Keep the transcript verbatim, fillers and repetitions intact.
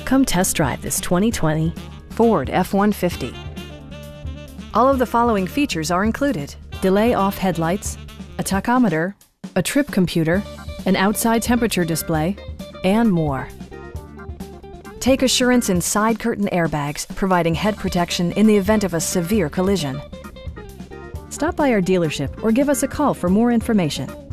Come test drive this twenty twenty Ford F one fifty. All of the following features are included: delay-off headlights, a tachometer, a trip computer, an outside temperature display, and more. Take assurance in side curtain airbags, providing head protection in the event of a severe collision. Stop by our dealership or give us a call for more information.